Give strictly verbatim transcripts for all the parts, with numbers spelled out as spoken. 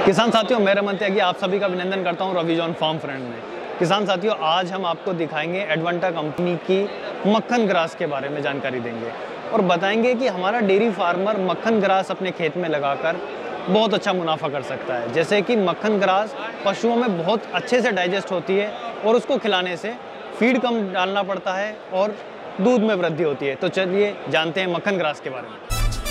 किसान साथियों, मैं रमन त्यागी आप सभी का अभिनंदन करता हूं रविजॉन फार्म फ्रेंड में। किसान साथियों, आज हम आपको दिखाएंगे एडवांटा कंपनी की मक्खन ग्रास के बारे में जानकारी देंगे और बताएंगे कि हमारा डेयरी फार्मर मक्खन ग्रास अपने खेत में लगाकर बहुत अच्छा मुनाफा कर सकता है। जैसे कि मक्खन ग्रास पशुओं में बहुत अच्छे से डाइजेस्ट होती है और उसको खिलाने से फीड कम डालना पड़ता है और दूध में वृद्धि होती है। तो चलिए जानते हैं मक्खन ग्रास के बारे में।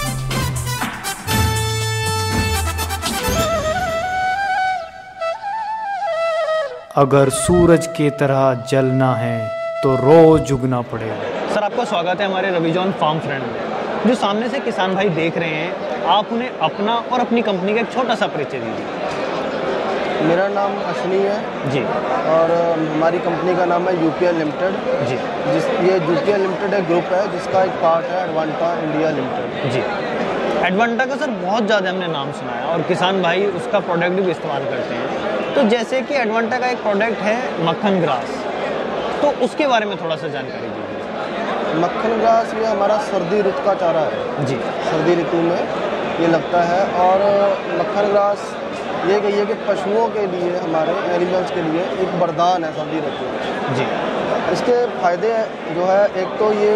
अगर सूरज की तरह जलना है तो रोज उगना पड़ेगा। सर, आपका स्वागत है हमारे रविजॉन फार्म फ्रेंड में। जो सामने से किसान भाई देख रहे हैं, आप उन्हें अपना और अपनी कंपनी का एक छोटा सा परिचय दीजिए। मेरा नाम अश्विनी है जी और हमारी कंपनी का नाम है यूपीएल लिमिटेड जी जिस ये यूपीएल लिमिटेड एक ग्रुप है जिसका एक पार्ट है एडवांटा इंडिया लिमिटेड जी। एडवांटा का सर बहुत ज़्यादा हमने नाम सुना है और किसान भाई उसका प्रोडक्ट भी इस्तेमाल करते हैं। तो जैसे कि एडवांटा का एक प्रोडक्ट है मक्खन ग्रास, तो उसके बारे में थोड़ा सा जानकारी दीजिए। मक्खन ग्रास ये हमारा सर्दी ऋतु का चारा है जी। सर्दी ऋतु में ये लगता है और मक्खन ग्रास ये कहिए कि पशुओं के लिए, हमारे एनिमल्स के लिए एक वरदान है सर्दी ऋतु में जी। इसके फायदे जो है, एक तो ये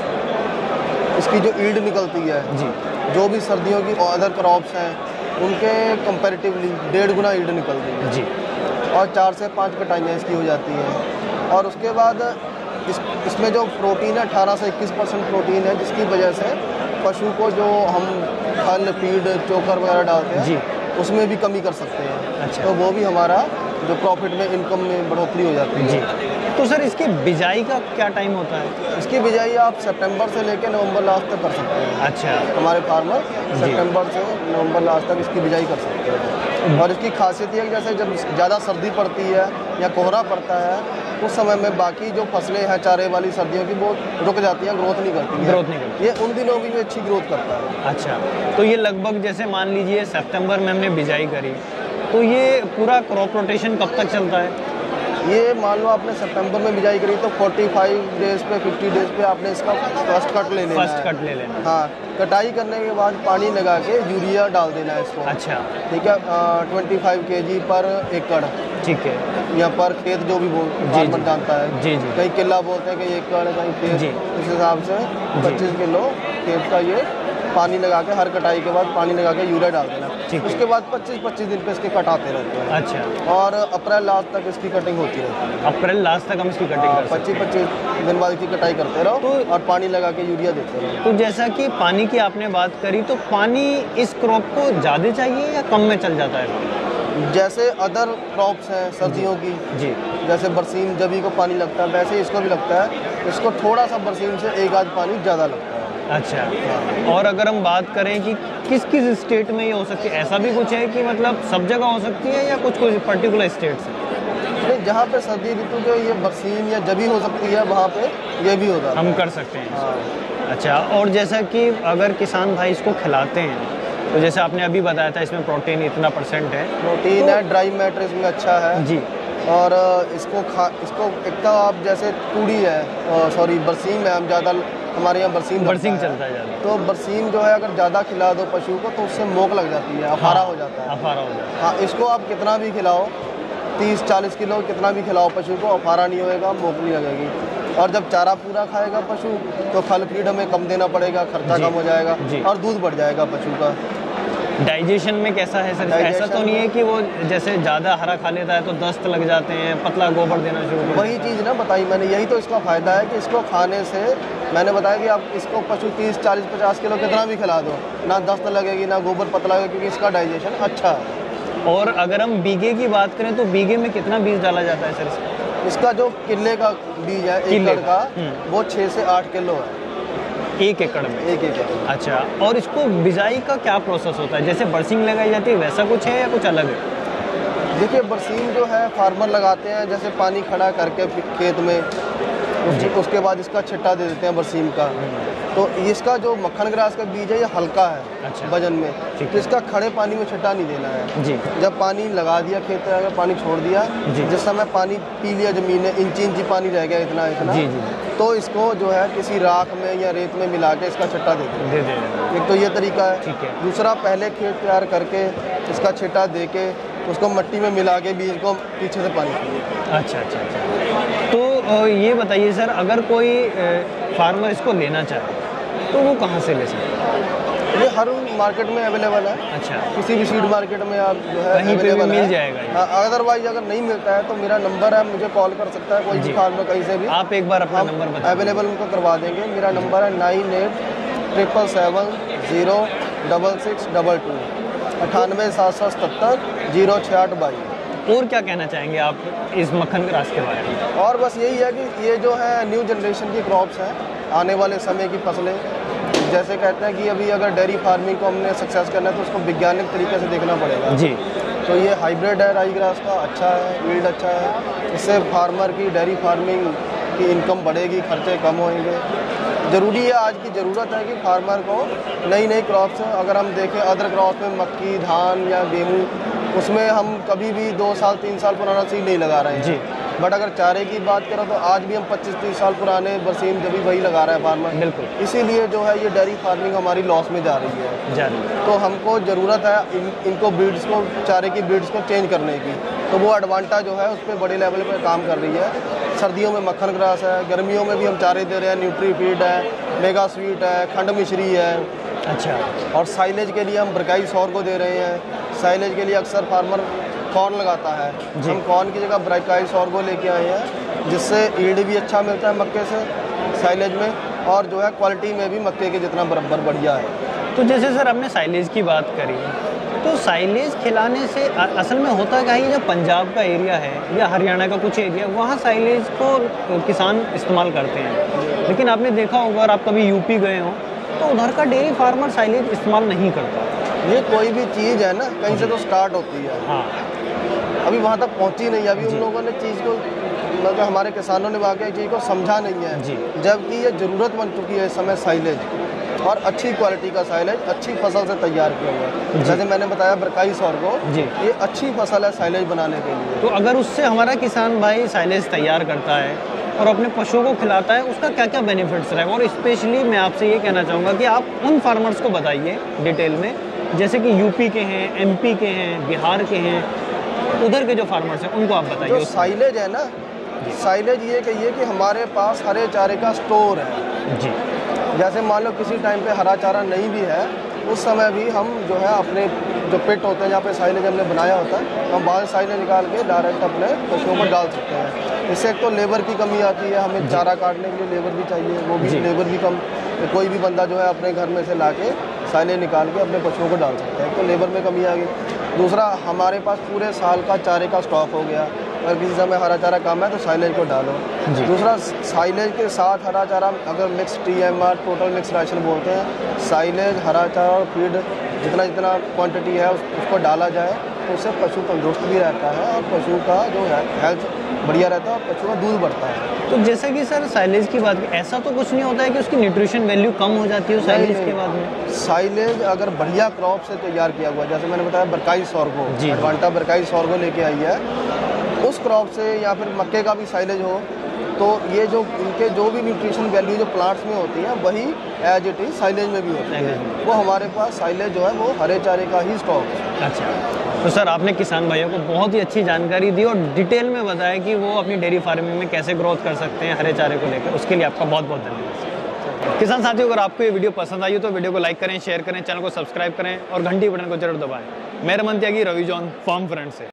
इसकी जो ईल्ड निकलती है जी जो भी सर्दियों की अदर क्रॉप्स हैं उनके कंपैरेटिवली डेढ़ गुना ईल्ड निकलती है जी। और चार से पाँच कटाइयाँ इसकी हो जाती हैं। और उसके बाद इस इसमें जो प्रोटीन है अठारह से इक्कीस परसेंट प्रोटीन है, जिसकी वजह से पशु को जो हम फल फीड चोकर वगैरह डालते हैं जी उसमें भी कमी कर सकते हैं। अच्छा। तो वो भी हमारा जो प्रॉफिट में, इनकम में बढ़ोतरी हो जाती है जी। तो सर इसकी बिजाई का क्या टाइम होता है? इसकी बिजाई आप सितंबर से लेकर नवंबर लास्ट तक कर सकते हैं। अच्छा। हमारे फार्मर सितंबर से नवंबर लास्ट तक इसकी बिजाई कर सकते हैं। और इसकी खासियत ये है कि जैसे जब ज़्यादा सर्दी पड़ती है या कोहरा पड़ता है उस समय में बाकी जो फसलें हैं चारे वाली सर्दियों की वो रुक जाती हैं, ग्रोथ नहीं करती ग्रोथ नहीं करती। ये उन दिनों भी अच्छी ग्रोथ करता है। अच्छा, तो ये लगभग जैसे मान लीजिए सितंबर में हमने बिजाई करी, तो ये पूरा क्रॉप रोटेशन कब तक चलता है? ये मान लो आपने सितंबर में बिजाई करी तो पैंतालीस डेज पे पचास डेज पे आपने इसका फर्स्ट कट ले लेना फर्स्ट कट ले लेना। हाँ, कटाई करने के बाद पानी लगा के यूरिया डाल देना है इसको। अच्छा। ठीक है, ट्वेंटी फाइव के जी पर एकड़, ठीक है, या पर खेत जो भी बोल फार्मर जानता है। जी जी। कहीं किला बोलते हैं, कहीं एकड़, कहीं खेत, जी। इस हिसाब से पच्चीस किलो खेत का ये पानी लगा के हर कटाई के बाद पानी लगा के यूरिया डाल देना। उसके बाद पच्चीस पच्चीस दिन पे इसके कटाते रहते हैं। अच्छा। और अप्रैल लास्ट तक इसकी कटिंग होती रहती है। अप्रैल लास्ट तक हम इसकी कटिंग कर सकते पच्चीस पच्चीस दिन बाद इसकी कटाई करते रहो तो, और पानी लगा के यूरिया देते रहो। तो जैसा कि पानी की आपने बात करी, तो पानी इस क्रॉप को ज़्यादा चाहिए या कम में चल जाता है? जैसे अदर क्रॉप्स हैं सर्दियों की जी, जैसे बरसीम जभी को पानी लगता है वैसे इसको भी लगता है। इसको थोड़ा सा बरसीम से एक आध पानी ज़्यादा लगता है। अच्छा। और अगर हम बात करें कि किस किस स्टेट में ये हो सकती है, ऐसा भी कुछ है कि मतलब सब जगह हो सकती है या कुछ कुछ पर्टिकुलर स्टेट से? नहीं, जहाँ पे सर्दी ऋतु जो ये बरसीम या जभी हो सकती है वहाँ पे ये भी होता है, हम कर सकते हैं। हाँ। अच्छा, और जैसा कि अगर किसान भाई इसको खिलाते हैं तो जैसे आपने अभी बताया था इसमें प्रोटीन इतना परसेंट है, प्रोटीन तो, है, ड्राई मैटर इसमें अच्छा है जी। और इसको खा इसको एक तो आप जैसे तूड़ी है, सॉरी बरसीम है, हम ज़्यादा हमारे यहाँ बरसीम बरसीम चलता है ज़्यादा। तो बरसीम जो है अगर ज़्यादा खिला दो पशु को तो उससे मोक लग जाती है, अफारा हाँ, हो जाता है। अफारा हो जाता है। हाँ, इसको आप कितना भी खिलाओ, तीस चालीस किलो कितना भी खिलाओ पशु को, अफारा नहीं होएगा, मोक नहीं लगेगी। और जब चारा पूरा खाएगा पशु तो फल फीड हमें कम देना पड़ेगा, खर्चा कम हो जाएगा और दूध बढ़ जाएगा पशु का। डाइजेशन में कैसा है सर? ऐसा तो नहीं है कि वो जैसे ज़्यादा हरा खा लेता है तो दस्त लग जाते हैं, पतला गोबर देना शुरू कर? वही चीज़ ना बताई मैंने, यही तो इसका फ़ायदा है कि इसको खाने से मैंने बताया कि आप इसको पशु तीस चालीस पचास किलो कितना भी खिला दो, ना दस्त लगेगी ना गोबर पतला लगेगा, क्योंकि इसका डाइजेशन अच्छा है। और अगर हम बीघे की बात करें तो बीघे में कितना बीज डाला जाता है सर इसका? इसका जो किले का बीज है एकड़ का, वो छः से आठ किलो है एक एकड़ में। एक एकड़। अच्छा, और इसको बिजाई का क्या प्रोसेस होता है? जैसे बरसीम लगाई जाती है वैसा कुछ है या कुछ अलग है? देखिए, बरसीम जो है फार्मर लगाते हैं जैसे पानी खड़ा करके खेत में, उसके, उसके बाद इसका छिट्टा दे देते हैं बरसीम का। तो इसका जो मक्खन ग्रास का बीज है ये हल्का है। अच्छा। वजन में, तो इसका खड़े पानी में छिट्टा नहीं देना है जी। जब पानी लगा दिया खेत में, अगर पानी छोड़ दिया, जिस समय पानी पी लिया जमीन ने, इंची इंची पानी रह गया इतना इतना जी, जी। तो इसको जो है किसी राख में या रेत में मिला के इसका छिट्टा दे दें। दे दे एक तो ये तरीका है। ठीक है। दूसरा, पहले खेत तैयार करके इसका छिट्टा दे के उसको मिट्टी में मिला के बीज को पीछे से पानी पीजिए। अच्छा अच्छा अच्छा। तो अ, ये बताइए सर, अगर कोई फार्मर इसको लेना चाहे तो वो कहाँ से ले सकते हैं? ये हर मार्केट में अवेलेबल है। अच्छा, किसी भी सीड मार्केट में आप जो है कहीं पे भी अवेलेबल मिल जाएगा ये? है। अदरवाइज अगर नहीं मिलता है तो मेरा नंबर है, मुझे कॉल कर सकता है कोई भी फार्मर कहीं से भी। आप एक बार अपना हम नंबर बताइए। अवेलेबल उनको करवा देंगे। मेरा नंबर है nine eight triple seven zero double six double two अठानवे सात सौ सतहत्तर जीरो छियाठ बाईस। और क्या कहना चाहेंगे आप इस मक्खन ग्रास के बारे में? और बस यही है कि ये जो है न्यू जनरेशन की क्रॉप्स हैं, आने वाले समय की फसलें। जैसे कहते हैं कि अभी अगर डेयरी फार्मिंग को हमने सक्सेस करना है तो उसको वैज्ञानिक तरीके से देखना पड़ेगा जी। तो ये हाइब्रिड है राई ग्रास का, अच्छा है, यील्ड अच्छा है। इससे फार्मर की डेयरी फार्मिंग की इनकम बढ़ेगी, खर्चे कम होंगे। ज़रूरी है, आज की ज़रूरत है कि फार्मर को नई नई क्रॉप्स, अगर हम देखें अदर क्रॉप्स में मक्की, धान या गेहूँ, उसमें हम कभी भी दो साल तीन साल पुराना सीड नहीं लगा रहे हैं जी। बट अगर चारे की बात करें तो आज भी हम पच्चीस तीस साल पुराने बरसीम जब भी वही लगा रहा है फार्मर। बिल्कुल। इसीलिए जो है ये डेयरी फार्मिंग हमारी लॉस में जा रही है जा रही है। तो हमको ज़रूरत है इन, इनको ब्रीड्स को, चारे की ब्रीड्स को चेंज करने की। तो वो एडवांटा जो है उस पर बड़े लेवल पर काम कर रही है। सर्दियों में मक्खन ग्रास है, गर्मियों में भी हम चारे दे रहे हैं, न्यूट्री फीड है, मेगा स्वीट है, खंड मिश्री है। अच्छा। और साइलेज के लिए हम बरकाई सौर को दे रहे हैं। साइलेज के लिए अक्सर फार्मर कॉर्न लगाता है, हम कॉर्न की जगह ब्राइकाई सॉर्गो लेके आए हैं, जिससे ईल्ड भी अच्छा मिलता है मक्के से साइलेज में, और जो है क्वालिटी में भी मक्के के जितना बराबर बढ़िया है। तो जैसे सर आपने साइलेज की बात करी, तो साइलेज खिलाने से असल में होता क्या है, ये जो पंजाब का एरिया है या हरियाणा का कुछ एरिया, वहाँ साइलेज को किसान इस्तेमाल करते हैं। लेकिन आपने देखा होगा, और आप कभी यूपी गए हो तो उधर का डेयरी फार्मर साइलेज इस्तेमाल नहीं करता। ये कोई भी चीज़ है ना, कहीं से तो स्टार्ट होती है। हाँ। अभी वहाँ तक पहुँची नहीं, अभी उन लोगों ने चीज़ को, मतलब हमारे किसानों ने वाकई चीज़ को समझा नहीं है जी। जबकि ये ज़रूरत बन चुकी है इस समय साइलेज, और अच्छी क्वालिटी का साइलेज अच्छी फसल से तैयार किया हुआ है। जैसे मैंने बताया बरकाई सॉर्गो, ये अच्छी फसल है साइलेज बनाने के लिए। तो अगर उससे हमारा किसान भाई साइलेज तैयार करता है और अपने पशुओं को खिलाता है, उसका क्या क्या बेनिफिट्स रहेगा? और स्पेशली मैं आपसे ये कहना चाहूँगा कि आप उन फार्मर्स को बताइए डिटेल में, जैसे कि यूपी के हैं, एमपी के हैं, बिहार के हैं, उधर के जो फार्मर्स हैं उनको आप बताइए। जो साइलेज है ना, साइलेज ये कहिए कि हमारे पास हरे चारे का स्टोर है जी। जैसे मान लो किसी टाइम पे हरा चारा नहीं भी है, उस समय भी हम जो है अपने जो पिट होते हैं जहाँ पे साइलेज हमने बनाया होता है, हम बाहर साइलेज निकाल के डायरेक्ट अपने पशुओं को डाल सकते हैं। इससे एक तो लेबर की कमी आती है, हमें चारा काटने के लिए लेबर भी चाहिए, वो भी लेबर भी कम, तो कोई भी बंदा जो है अपने घर में से ला के साइलेज निकाल के अपने पशुओं को डाल सकते हैं, तो लेबर में कमी आ गई। दूसरा, हमारे पास पूरे साल का चारे का स्टॉक हो गया, अगर किसी समय हरा चारा कम है तो साइलेज को डालो। दूसरा, साइलेज के साथ हरा चारा, अगर mix T M R total mix ration बोलते हैं, साइलेज, हरा चारा और फीड जितना जितना क्वांटिटी है उस, उसको डाला जाए तो उससे पशु तंदुरुस्त भी रहता है और पशु का जो है हेल्थ बढ़िया रहता है और पशु का दूध बढ़ता है। तो जैसे कि सर साइलेज की बात, ऐसा तो कुछ नहीं होता है कि उसकी न्यूट्रिशन वैल्यू कम हो जाती है साइलेज के बाद में? साइलेज अगर बढ़िया क्रॉप से तैयार किया हुआ, जैसे मैंने बताया बरकाई सॉर्गो, एडवांटा बरकाई सॉर्गो लेके आई है, उस क्रॉप से या फिर मक्के का भी साइलेज हो, तो ये जो इनके जो भी न्यूट्रिशन वैल्यू जो प्लांट्स में होती है वही एज इट इज साइलेज में भी होती है। वो हमारे पास साइलेज जो है वो हरे चारे का ही स्टॉक है। अच्छा, तो सर आपने किसान भाइयों को बहुत ही अच्छी जानकारी दी और डिटेल में बताया कि वो अपनी डेयरी फार्मिंग में कैसे ग्रोथ कर सकते हैं हरे चारे को लेकर। उसके लिए आपका बहुत बहुत धन्यवाद। किसान साथियों, अगर आपको ये वीडियो पसंद आई हो तो वीडियो को लाइक करें, शेयर करें, चैनल को सब्सक्राइब करें और घंटी बटन को जरूर दबाएं। मैं Raman Tyagi, Ravi John farm friend से।